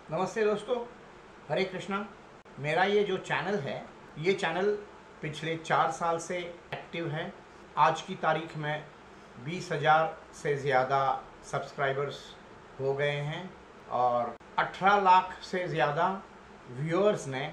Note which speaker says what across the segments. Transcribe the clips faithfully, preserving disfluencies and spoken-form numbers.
Speaker 1: नमस्ते दोस्तों, हरे कृष्णा। मेरा ये जो चैनल है, ये चैनल पिछले चार साल से एक्टिव है। आज की तारीख में बीस हज़ार से ज़्यादा सब्सक्राइबर्स हो गए हैं और अठारह लाख से ज़्यादा व्यूअर्स ने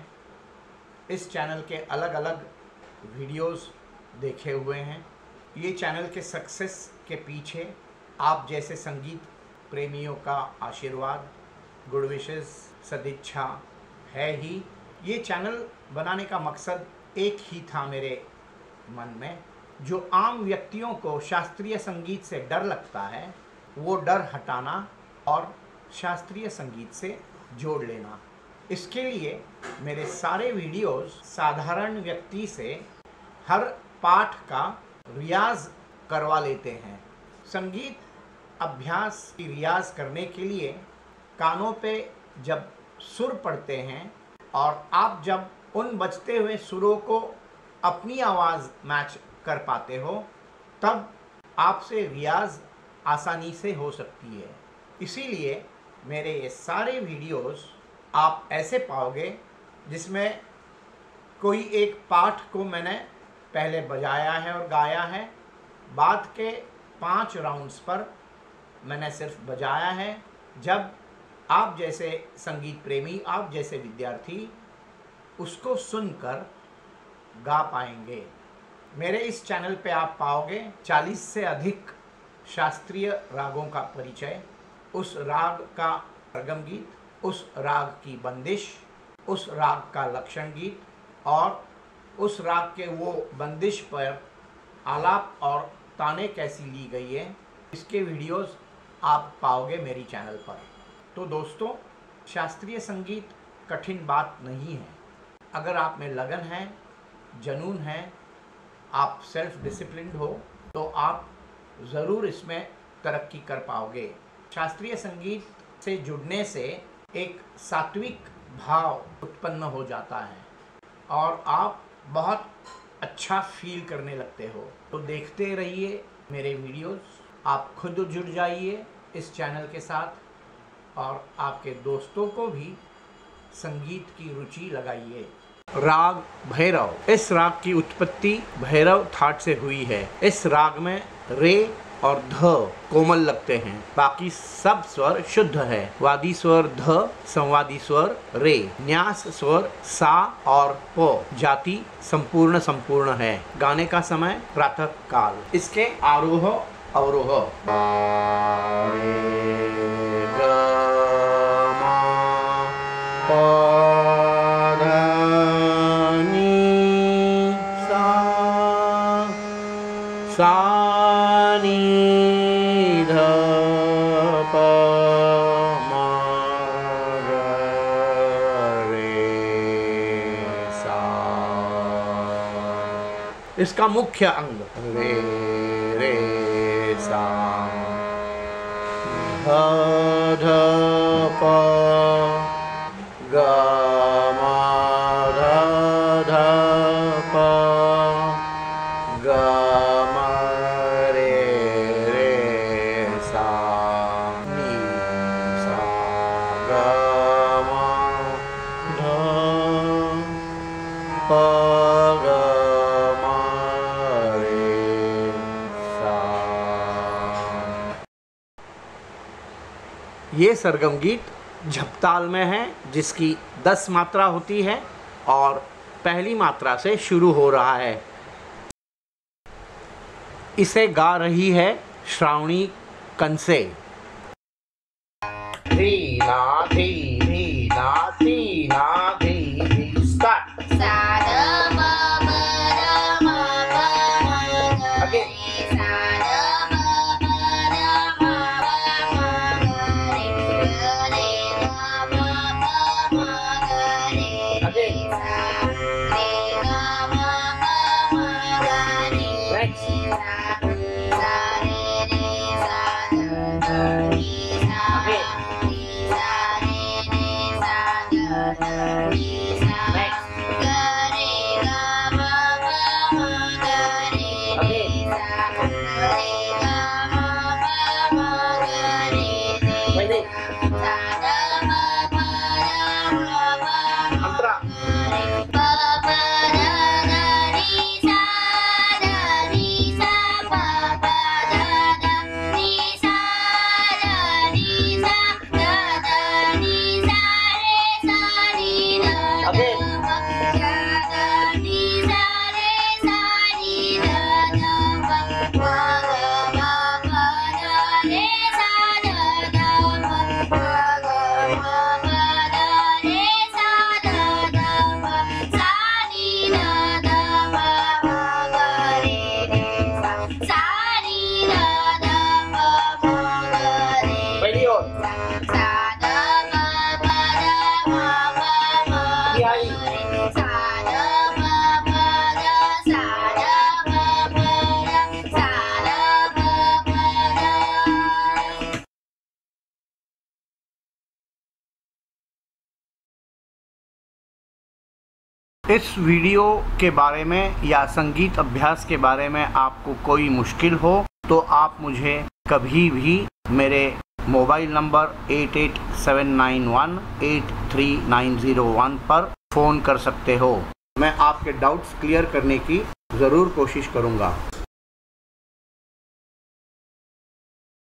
Speaker 1: इस चैनल के अलग अलग वीडियोस देखे हुए हैं। ये चैनल के सक्सेस के पीछे आप जैसे संगीत प्रेमियों का आशीर्वाद, गुड विशेस, सदिच्छा है ही। ये चैनल बनाने का मकसद एक ही था मेरे मन में। जो आम व्यक्तियों को शास्त्रीय संगीत से डर लगता है, वो डर हटाना और शास्त्रीय संगीत से जोड़ लेना। इसके लिए मेरे सारे वीडियोस साधारण व्यक्ति से हर पाठ का रियाज करवा लेते हैं। संगीत अभ्यास की रियाज करने के लिए कानों पे जब सुर पड़ते हैं और आप जब उन बजते हुए सुरों को अपनी आवाज़ मैच कर पाते हो, तब आपसे रियाज आसानी से हो सकती है। इसीलिए मेरे ये सारे वीडियोस आप ऐसे पाओगे जिसमें कोई एक पाठ को मैंने पहले बजाया है और गाया है, बाद के पाँच राउंड्स पर मैंने सिर्फ बजाया है। जब आप जैसे संगीत प्रेमी, आप जैसे विद्यार्थी उसको सुनकर गा पाएंगे। मेरे इस चैनल पे आप पाओगे चालीस से अधिक शास्त्रीय रागों का परिचय, उस राग का सरगम गीत, उस राग की बंदिश, उस राग का लक्षण गीत और उस राग के वो बंदिश पर आलाप और ताने कैसी ली गई है, इसके वीडियोस आप पाओगे मेरी चैनल पर। तो दोस्तों, शास्त्रीय संगीत कठिन बात नहीं है। अगर आप में लगन है, जुनून है, आप सेल्फ डिसिप्लिन्ड हो, तो आप ज़रूर इसमें तरक्की कर पाओगे। शास्त्रीय संगीत से जुड़ने से एक सात्विक भाव उत्पन्न हो जाता है और आप बहुत अच्छा फील करने लगते हो। तो देखते रहिए मेरे वीडियोस, आप खुद जुड़ जाइए इस चैनल के साथ और आपके दोस्तों को भी संगीत की रुचि लगाइए। राग भैरव, इस राग की उत्पत्ति भैरव थाट से हुई है। इस राग में रे और ध कोमल लगते हैं, बाकी सब स्वर शुद्ध है। वादी स्वर ध, संवादी स्वर रे, न्यास स्वर सा और पो, जाति संपूर्ण संपूर्ण है। गाने का समय प्रातः काल। इसके आरोह अवरोह सा नी ध प म ग रे सा। इसका मुख्य अंग रे रे सा, ध ध प ग म ध ध प ग ये सरगम गीत झपताल में है, जिसकी दस मात्रा होती है और पहली मात्रा से शुरू हो रहा है। इसे गा रही है श्रावणी कंसे। धी ना धी धी ना धी ना धी धी स्टार्ट। इस वीडियो के बारे में या संगीत अभ्यास के बारे में आपको कोई मुश्किल हो तो आप मुझे कभी भी मेरे mobile number eight eight seven nine one eight three nine zero one पर फ़ोन कर सकते हो। मैं आपके डाउट्स क्लियर करने की ज़रूर कोशिश करूँगा।